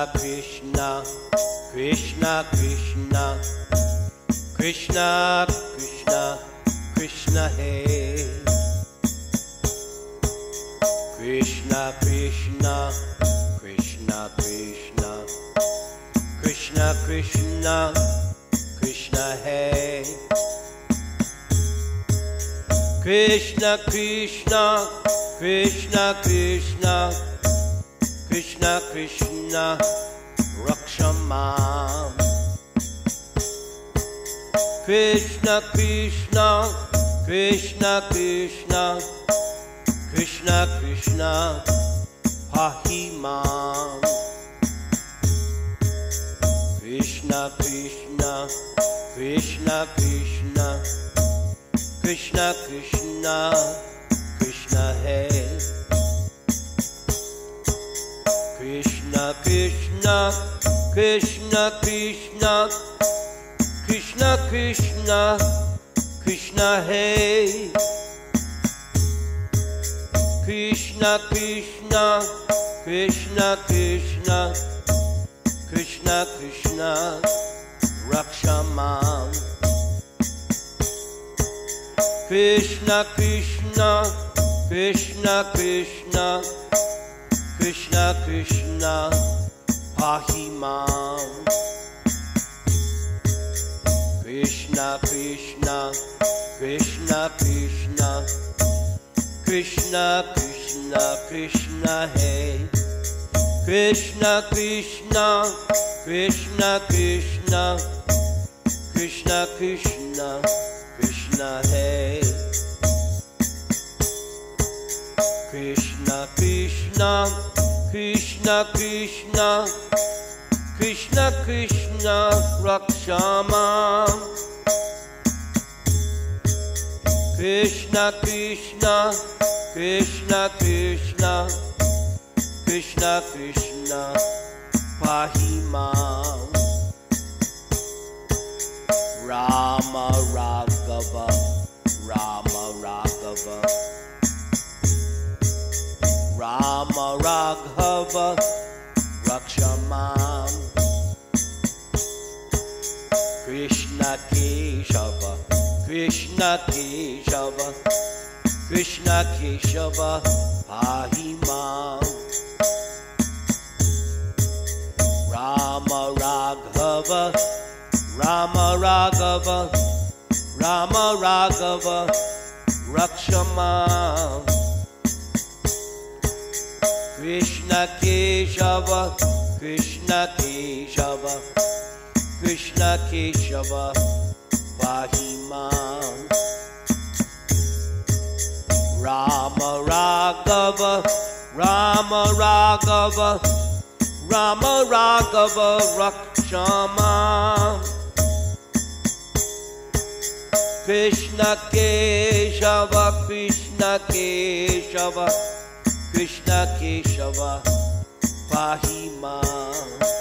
Krishna, Krishna Krishna, Krishna Krishna, Krishna He. Krishna Krishna, Krishna Krishna, Krishna Krishna, Krishna He. Krishna Krishna, Krishna Krishna, Krishna Krishna, Rakshamam. Krishna Krishna, Krishna Krishna, Krishna Krishna, Pahimam. Krishna Krishna, Krishna Krishna, Krishna Krishna, Krishna He. Krishna Krishna, Krishna Krishna, Krishna Krishna, Krishna He. Krishna Krishna, Krishna Krishna, Krishna Krishna, Rakshamam. Krishna Krishna, Krishna Krishna, Krishna Krishna, Pahimam. Krishna Krishna, Krishna Krishna, Krishna Krishna, Krishna He. Krishna Krishna, Krishna Krishna, Krishna Krishna, Krishna He. Krishna Krishna, Krishna Krishna, Krishna Krishna, Rakshamam. Krishna Krishna, Krishna Krishna, Krishna Krishna, Pahimam. Rama Raghava, Rama Raghava, Rama Raghava, Rakshamam. Krishna Keshava, Krishna Keshava, Krishna Keshava, Pahimam. Rama Raghava, Rama Raghava, Rama Raghava, Rakshamam. Krishna Keshava, Krishna Keshava, Krishna Keshava, Pahimam. Rama Raghava, Rama Raghava, Rama Raghava, Rakshamam. Krishna Keshava, Krishna Keshava, Krishna Keshava, Pahimam.